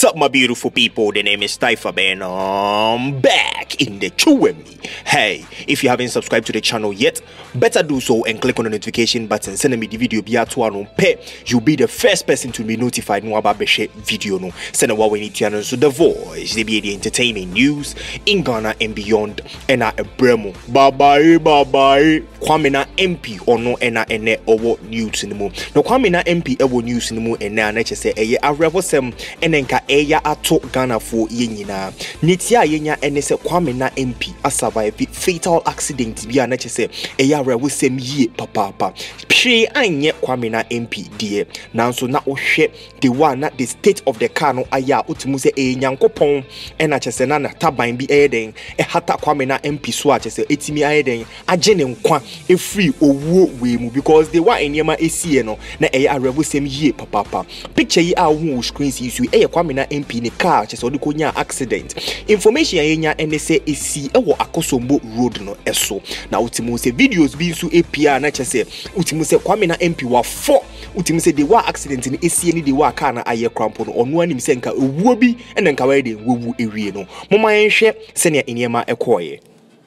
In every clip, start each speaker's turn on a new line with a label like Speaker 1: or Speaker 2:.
Speaker 1: up, my beautiful people? The name is Taifa, and I'm back in the Quamina. Hey, if you haven't subscribed to the channel yet, better do so and click on the notification button. Send me the video you'll be the first person to be notified no about the video. No, send what we need to know. So the voice, they be the entertaining news in Ghana and beyond. And a bremo. Bye bye. Quamina MP or no ene owo news in the moon. No Quamina MP ewo news in the moon and now nature say a revosem enenka eya ato Ghana for yenyina. Nitia yenya ene se Quamina MP a survive fatal accident bi nature say eya revosem ye papa. Pray anye Quamina MP dear. Now so na ohwe the one na the state of the car no aya utimu se nyankopon and nature say na taban bi eden e hata Quamina MP so ache say etimi ayeden agene nkwa e free owo we mu because they were enyema esie no na eye arewosem yie papa picture yi a wo screen si su eye Quamina MP ne car che so de konya accident information yenya ene se esi ewo akosombo road no eso na utimu se videos bi su apia na che se utimu se Quamina MP wa 4 utimu se de wa accident ni esie ni de wa car na aye crampo no onu anim se nka owuo bi ene nka wa de wowu ewie no moma yenhwe se ne enyema ekoye.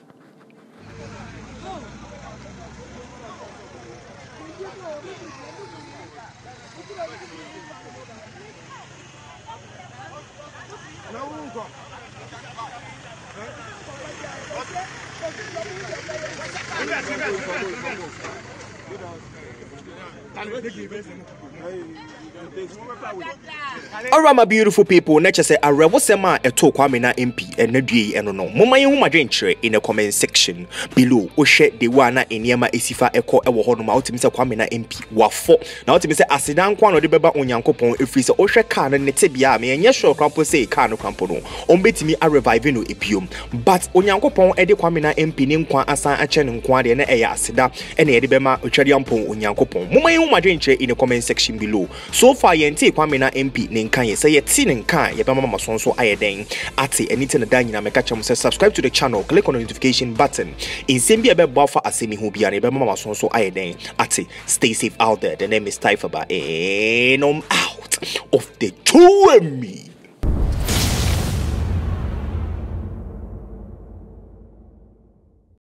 Speaker 1: Alright, my beautiful people, nature say a revosema a to Quamina MP and Nedri and no. Mama yuma venture in the comment section below. O share the one in Yama Isifa Echo Ewo Honoma Ultimate Quamina MP wa 4. Now to me say Asidan Kwano de Beba Onyankopon if we say Osha can and Netibia me and yesho crampo say Kano Crampono. Ombeti me a reviving no epium. But Onyankopon Edi Quamina MP nim Kwan Asan Achen Kwadi and Eya Asida and Edibema Uchariampon Onyankopon. Mama yuma venture in the comment section below. So far yente Quamina MP Ninkan say yet seen in kind ya mama sonso ayeden ati anything that you na make cham say subscribe to the channel, click on the notification button in same be able for asemi hu bia na mama sonso ayeden ati stay safe out there. The name is Taifa and I'm out of the Quamina.